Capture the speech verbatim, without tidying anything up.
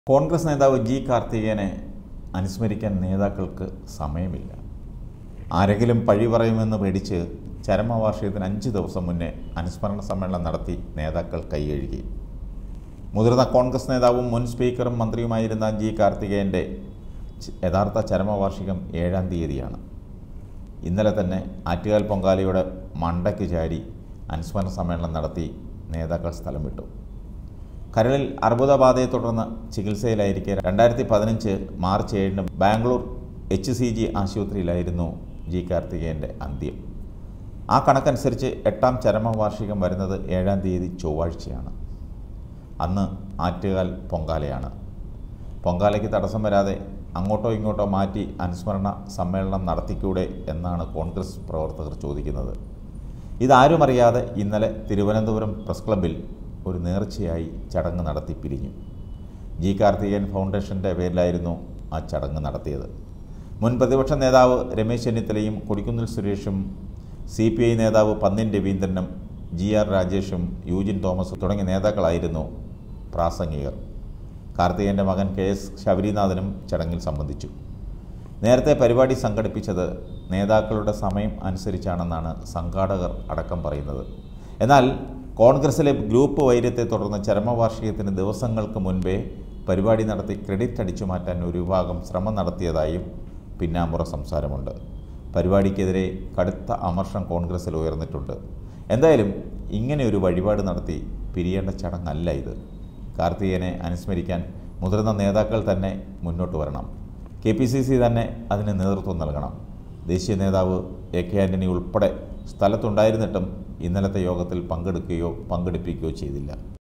കോൺഗ്രസ് നേതാവ് ജി കാർത്തികേയനെ അനുസ്മരിക്കാൻ നേതാക്കൾക്ക് സമയമില്ല. ആരെങ്കിലും പഴി പറയുമെന്ന് പേടിച്ച് ചരമവാർഷികത്തിന് അഞ്ച് ദിവസം മുന്നേ അനുസ്മരണ സമ്മേളനം നടത്തി നേതാക്കൾ കൈകഴുകി. മുതിർന്ന കോൺഗ്രസ് നേതാവും മുൻ സ്പീക്കറും മന്ത്രിയുമായിരുന്ന ജി കാർത്തികേയൻ്റെ യഥാർത്ഥ ചരമവാർഷികം ഏഴാം തീയതിയാണ്. ഇന്നലെ തന്നെ ആറ്റുകാൽ പൊങ്കാലയുടെ മണ്ടയ്ക്ക് ചാരി അനുസ്മരണ സമ്മേളനം നടത്തി നേതാക്കൾ സ്ഥലം വിട്ടു. കരളിൽ അർബുദബാധയെ തുടർന്ന് ചികിത്സയിലായിരിക്കെ രണ്ടായിരത്തി പതിനഞ്ച് മാർച്ച് ഏഴിന് ബാംഗ്ലൂർ എച്ച് സി ജി ആശുപത്രിയിലായിരുന്നു ജി കാർത്തികേയൻ്റെ അന്ത്യം. ആ കണക്കനുസരിച്ച് എട്ടാം ചരമവാർഷികം വരുന്നത് ഏഴാം തീയതി ചൊവ്വാഴ്ചയാണ്. അന്ന് ആറ്റുകാൽ പൊങ്കാലയാണ്. പൊങ്കാലയ്ക്ക് തടസ്സം വരാതെ അങ്ങോട്ടോ ഇങ്ങോട്ടോ മാറ്റി അനുസ്മരണ സമ്മേളനം നടത്തിക്കൂടെ എന്നാണ് കോൺഗ്രസ് പ്രവർത്തകർ ചോദിക്കുന്നത്. ഇതാരും അറിയാതെ ഇന്നലെ തിരുവനന്തപുരം പ്രസ് ക്ലബ്ബിൽ ഒരു നേർച്ചയായി ചടങ്ങ് നടത്തി പിരിഞ്ഞു. ജി കാർത്തികേയൻ ഫൗണ്ടേഷൻ്റെ പേരിലായിരുന്നു ആ ചടങ്ങ് നടത്തിയത്. മുൻ പ്രതിപക്ഷ നേതാവ് രമേശ് ചെന്നിത്തലയും കൊടിക്കുന്നിൽ സുരേഷും സി പി ഐ നേതാവ് പന്നിൻ രവീന്ദ്രനും ജി ആർ രാജേഷും യൂജിൻ തോമസും തുടങ്ങിയ നേതാക്കളായിരുന്നു പ്രാസംഗികർ. കാർത്തികേയൻ്റെ മകൻ കെ എസ് ശബരിനാഥനും ചടങ്ങിൽ സംബന്ധിച്ചു. നേരത്തെ പരിപാടി സംഘടിപ്പിച്ചത് നേതാക്കളുടെ സമയം അനുസരിച്ചാണെന്നാണ് സംഘാടകർ അടക്കം പറയുന്നത്. എന്നാൽ കോൺഗ്രസിലെ ഗ്രൂപ്പ് വൈര്യത്തെ തുടർന്ന് ചരമവാർഷികത്തിന് ദിവസങ്ങൾക്ക് മുൻപേ പരിപാടി നടത്തി ക്രെഡിറ്റ് അടിച്ചു മാറ്റാൻ ഒരു വിഭാഗം ശ്രമം നടത്തിയതായും പിന്നാമ്പുറ സംസാരമുണ്ട്. പരിപാടിക്കെതിരെ കടുത്ത അമർഷം കോൺഗ്രസിൽ ഉയർന്നിട്ടുണ്ട്. എന്തായാലും ഇങ്ങനെ ഒരു വഴിപാട് നടത്തി പിരിയേണ്ട ചടങ്ങല്ല ഇത്. കാർത്തികേയനെ അനുസ്മരിക്കാൻ മുതിർന്ന നേതാക്കൾ തന്നെ മുന്നോട്ട് വരണം. കെ പി സി സി തന്നെ അതിന് നേതൃത്വം നൽകണം. ദേശീയ നേതാവ് എ കെ ആൻ്റണി ഉൾപ്പെടെ സ്ഥലത്തുണ്ടായിരുന്നിട്ടും ഇന്നലത്തെ യോഗത്തിൽ പങ്കെടുക്കുകയോ പങ്കെടുപ്പിക്കുകയോ ചെയ്തില്ല.